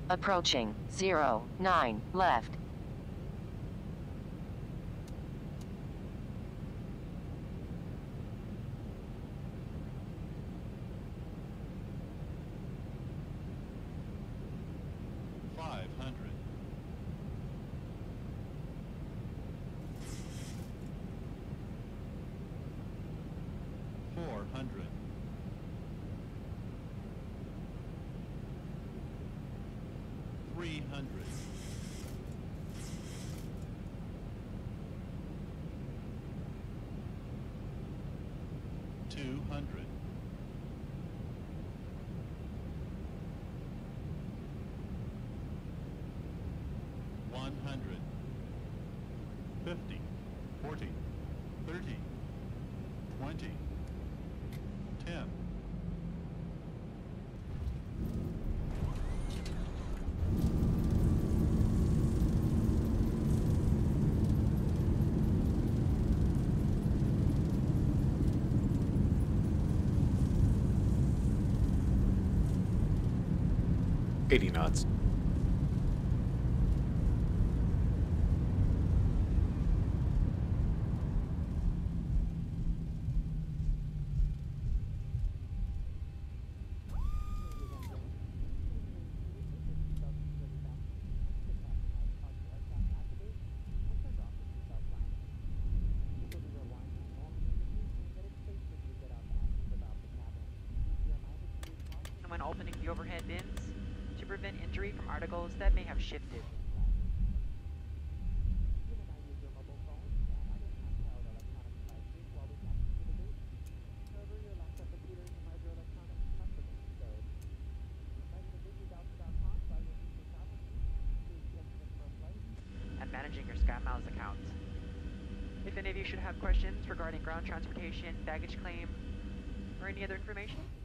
Approaching 09 left. Knots. And when opening the overhead bins, to prevent injury from articles that may have shifted. And managing your SkyMiles account. If any of you should have questions regarding ground transportation, baggage claim, or any other information,